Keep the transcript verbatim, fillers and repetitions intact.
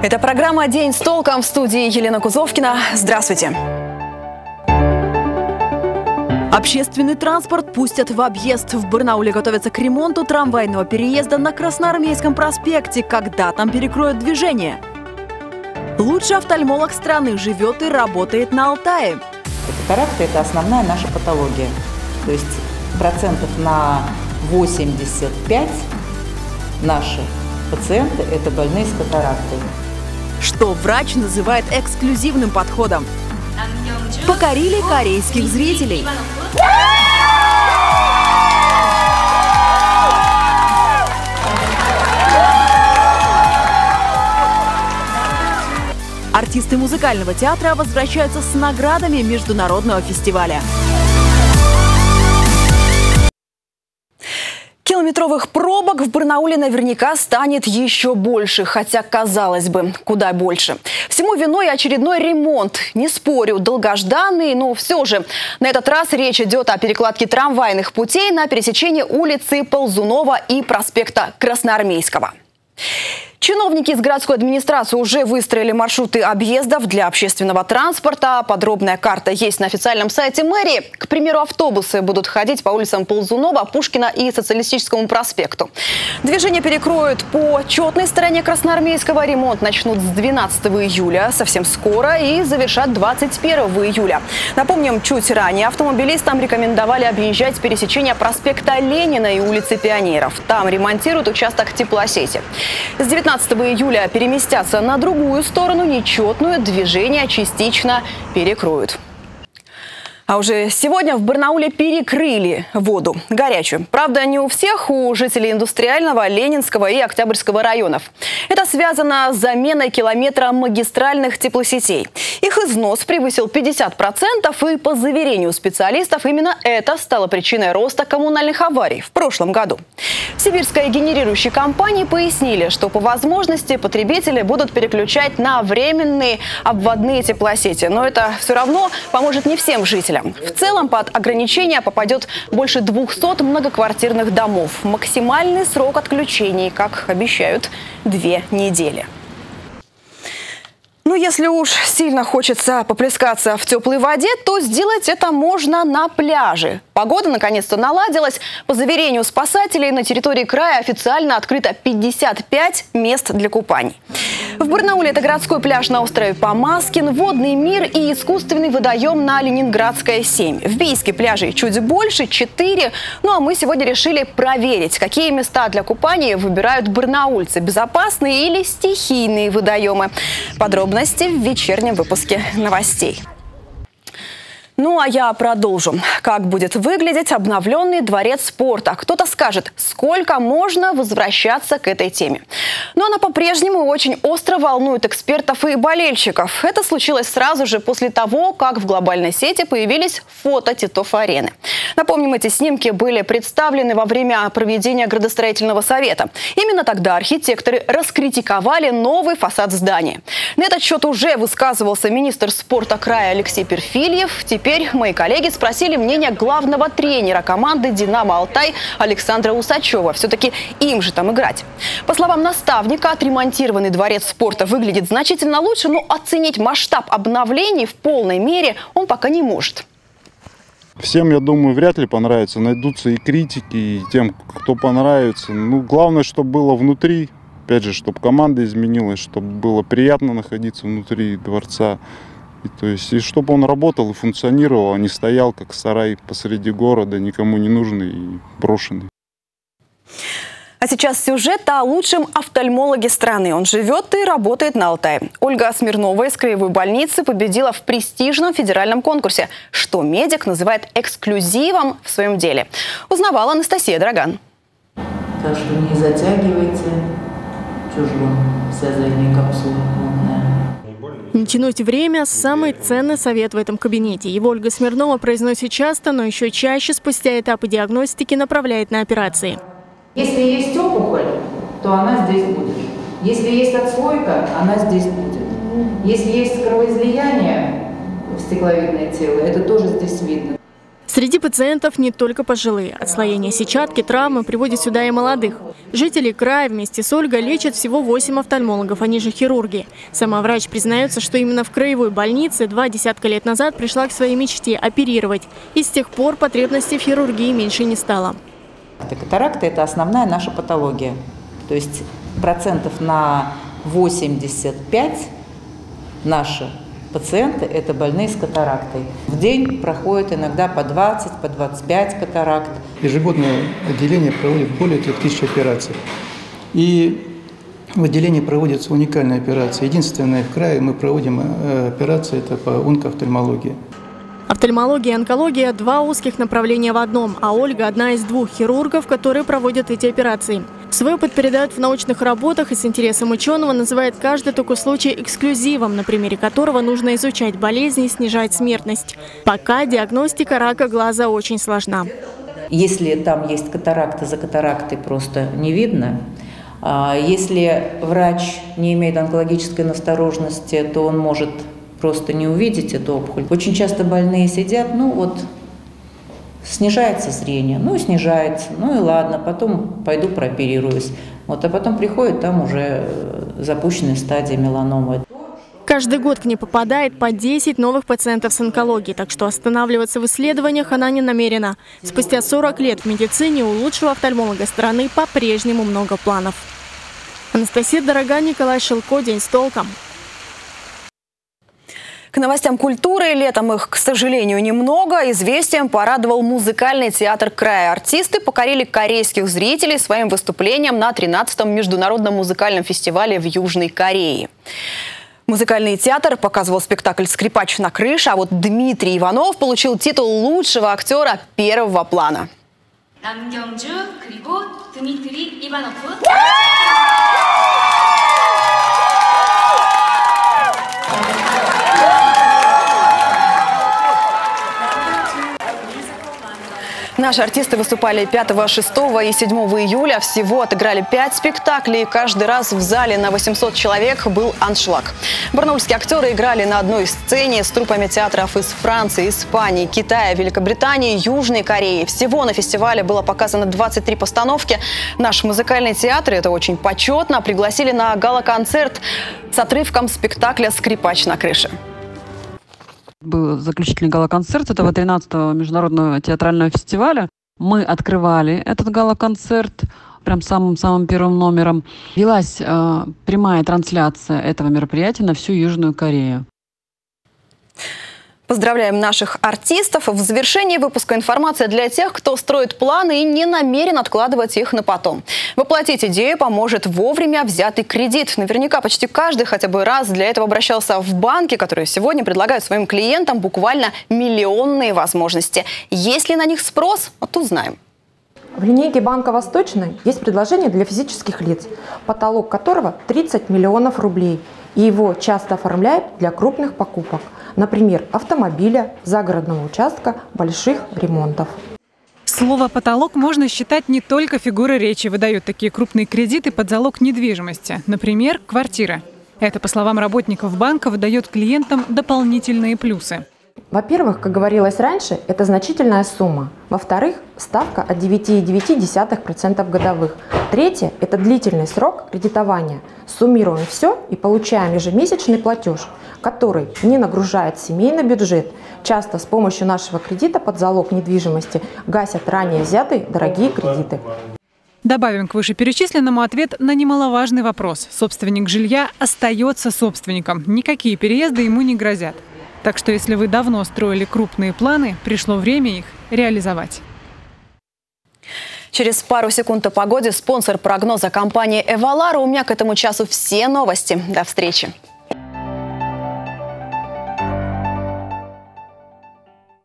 Это программа «День с толком», в студии Елена Кузовкина. Здравствуйте. Общественный транспорт пустят в объезд. В Барнауле готовятся к ремонту трамвайного переезда на Красноармейском проспекте. Когда там перекроют движение? Лучший офтальмолог страны живет и работает на Алтае. Катаракта – это основная наша патология. То есть процентов на восемьдесят пять наши пациенты – это больные с катарактой. Что врач называет эксклюзивным подходом. Покорили корейских зрителей. Артисты музыкального театра возвращаются с наградами международного фестиваля. Километровых пробок в Барнауле наверняка станет еще больше, хотя, казалось бы, куда больше. Всему виной очередной ремонт. Не спорю, долгожданный, но все же. На этот раз речь идет о перекладке трамвайных путей на пересечении улицы Ползунова и проспекта Красноармейского. Чиновники из городской администрации уже выстроили маршруты объездов для общественного транспорта. Подробная карта есть на официальном сайте мэрии. К примеру, автобусы будут ходить по улицам Ползунова, Пушкина и Социалистическому проспекту. Движение перекроют по четной стороне Красноармейского. Ремонт начнут с двенадцатого июля, совсем скоро, и завершат двадцать первого июля. Напомним, чуть ранее автомобилистам рекомендовали объезжать пересечение проспекта Ленина и улицы Пионеров. Там ремонтируют участок теплосети. С девятнадцатого июля переместятся на другую сторону, нечетную, движение частично перекроют. А уже сегодня в Барнауле перекрыли воду, горячую. Правда, не у всех, у жителей Индустриального, Ленинского и Октябрьского районов. Это связано с заменой километра магистральных теплосетей. Их износ превысил пятьдесят процентов, и по заверению специалистов именно это стало причиной роста коммунальных аварий в прошлом году. В сибирской генерирующей компании пояснили, что по возможности потребители будут переключать на временные обводные теплосети. Но это все равно поможет не всем жителям. В целом под ограничения попадет больше двухсот многоквартирных домов. Максимальный срок отключений, как обещают, две недели. Ну, если уж сильно хочется поплескаться в теплой воде, то сделать это можно на пляже. Погода наконец-то наладилась. По заверению спасателей, на территории края официально открыто пятьдесят пять мест для купаний. В Барнауле это городской пляж на острове Помазкин, водный мир и искусственный водоем на Ленинградская, семь. В Бийске пляжей чуть больше, четыре. Ну а мы сегодня решили проверить, какие места для купания выбирают барнаульцы. Безопасные или стихийные водоемы. Подробности в вечернем выпуске новостей. Ну а я продолжу. Как будет выглядеть обновленный дворец спорта? Кто-то скажет, сколько можно возвращаться к этой теме. Но она по-прежнему очень остро волнует экспертов и болельщиков. Это случилось сразу же после того, как в глобальной сети появились фото Титов-арены. Напомним, эти снимки были представлены во время проведения градостроительного совета. Именно тогда архитекторы раскритиковали новый фасад здания. На этот счет уже высказывался министр спорта края Алексей Перфильев. Теперь мои коллеги спросили мнение главного тренера команды «Динамо Алтай» Александра Усачева. Все-таки им же там играть. По словам наставника, отремонтированный дворец спорта выглядит значительно лучше, но оценить масштаб обновлений в полной мере он пока не может. Всем, я думаю, вряд ли понравится. Найдутся и критики, и тем, кто понравится. Ну, главное, чтобы было внутри. Опять же, чтобы команда изменилась, чтобы было приятно находиться внутри дворца. И, то есть, и чтобы он работал и функционировал, а не стоял как сарай посреди города, никому не нужный и брошенный. А сейчас сюжет о лучшем офтальмологе страны. Он живет и работает на Алтае. Ольга Смирнова из Краевой больницы победила в престижном федеральном конкурсе, что медик называет эксклюзивом в своем деле. Узнавала Анастасия Драган. Так что не затягивайте. Чего же вам вся задняя капсула полная? Не тянуть время – самый ценный совет в этом кабинете. Его Ольга Смирнова произносит часто, но еще чаще спустя этапы диагностики направляет на операции. Если есть опухоль, то она здесь будет. Если есть отслойка, она здесь будет. Если есть кровоизлияние в стекловидное тело, это тоже здесь видно. Среди пациентов не только пожилые. Отслоение сетчатки, травмы приводят сюда и молодых. Жители края вместе с Ольгой лечат всего восемь офтальмологов, они же хирурги. Сама врач признается, что именно в краевой больнице два десятка лет назад пришла к своей мечте – оперировать. И с тех пор потребностей в хирургии меньше не стало. Катаракта – это основная наша патология. То есть процентов на восемьдесят пять наши пациенты – это больные с катарактой. В день проходит иногда по двадцать, по двадцать пять катаракт. Ежегодно отделение проводит более трех тысяч операций. И в отделении проводятся уникальные операции. Единственное в крае мы проводим операции – это по онкоофтальмологии. Офтальмология и онкология – два узких направления в одном, а Ольга – одна из двух хирургов, которые проводят эти операции. Свой опыт передают в научных работах и с интересом ученого называет каждый такой случай эксклюзивом, на примере которого нужно изучать болезни и снижать смертность. Пока диагностика рака глаза очень сложна. Если там есть катаракта, за катарактой просто не видно. Если врач не имеет онкологической настороженности, то он может просто не увидеть эту опухоль. Очень часто больные сидят, ну вот, снижается зрение, ну и снижается, ну и ладно, потом пойду прооперируюсь. Вот, а потом приходит, там уже запущенная стадия меланомы. Каждый год к ней попадает по десять новых пациентов с онкологией, так что останавливаться в исследованиях она не намерена. Спустя сорок лет в медицине у лучшего офтальмолога страны по-прежнему много планов. Анастасия Дорога, Николай Шилко. День с толком. К новостям культуры. Летом их, к сожалению, немного. Известием порадовал музыкальный театр края. Артисты покорили корейских зрителей своим выступлением на тринадцатом международном музыкальном фестивале в Южной Корее. Музыкальный театр показывал спектакль «Скрипач на крыше», а вот Дмитрий Иванов получил титул лучшего актера первого плана. 남경주 그리고 드미트리 이바노프. Наши артисты выступали пятого, шестого и седьмого июля. Всего отыграли пять спектаклей. Каждый раз в зале на восемьсот человек был аншлаг. Барнаульские актеры играли на одной сцене с труппами театров из Франции, Испании, Китая, Великобритании, Южной Кореи. Всего на фестивале было показано двадцать три постановки. Наш музыкальный театр, это очень почетно, пригласили на гала-концерт с отрывком спектакля «Скрипач на крыше». Был заключительный гала-концерт этого тринадцатого международного театрального фестиваля. Мы открывали этот гала-концерт прям самым-самым первым номером. Велась э, прямая трансляция этого мероприятия на всю Южную Корею. Поздравляем наших артистов. В завершении выпуска информация для тех, кто строит планы и не намерен откладывать их на потом. Воплотить идею поможет вовремя взятый кредит. Наверняка почти каждый хотя бы раз для этого обращался в банки, которые сегодня предлагают своим клиентам буквально миллионные возможности. Есть ли на них спрос? Вот узнаем. В линейке Банка Восточный есть предложение для физических лиц, потолок которого тридцать миллионов рублей. И его часто оформляют для крупных покупок. Например, автомобиля, загородного участка, больших ремонтов. Слово «потолок» можно считать не только фигурой речи. Выдают такие крупные кредиты под залог недвижимости. Например, квартира. Это, по словам работников банка, выдает клиентам дополнительные плюсы. Во-первых, как говорилось раньше, это значительная сумма. Во-вторых, ставка от девяти целых девяти десятых процента годовых. Третье – это длительный срок кредитования. Суммируем все и получаем ежемесячный платеж, который не нагружает семейный бюджет. Часто с помощью нашего кредита под залог недвижимости гасят ранее взятые дорогие кредиты. Добавим к вышеперечисленному ответ на немаловажный вопрос. Собственник жилья остается собственником. Никакие переезды ему не грозят. Так что если вы давно строили крупные планы, пришло время их реализовать. Через пару секунд о погоде. Спонсор прогноза — компания «Эвалар». У меня к этому часу все новости. До встречи.